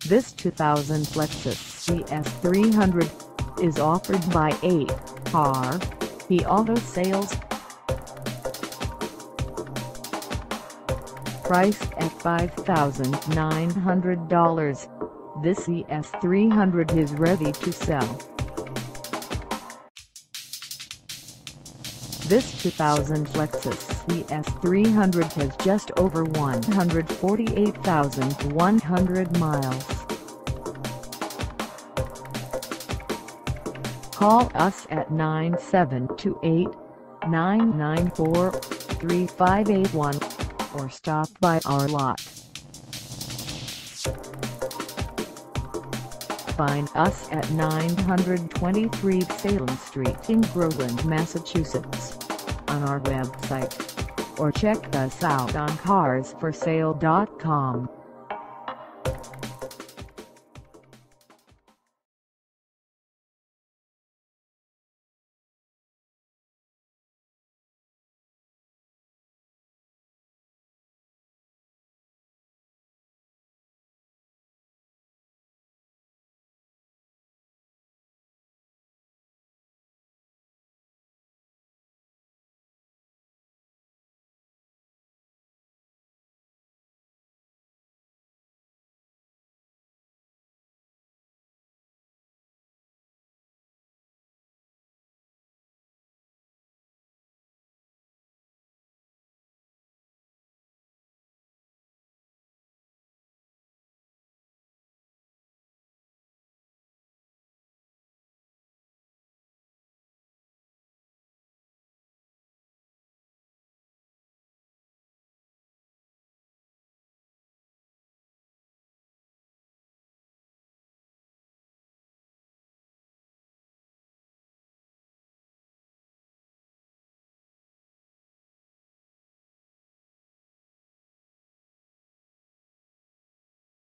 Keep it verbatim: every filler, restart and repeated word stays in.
This two thousand Lexus E S three hundred is offered by A R P Auto Sales. Priced at five thousand nine hundred dollars, this E S three hundred is ready to sell. This two thousand Lexus E S three hundred has just over one hundred forty-eight thousand one hundred miles. Call us at nine seven two eight, nine nine four, three five eight one or stop by our lot. Find us at nine twenty-three Salem Street in Groveland, Massachusetts, on our website, or check us out on cars for sale dot com.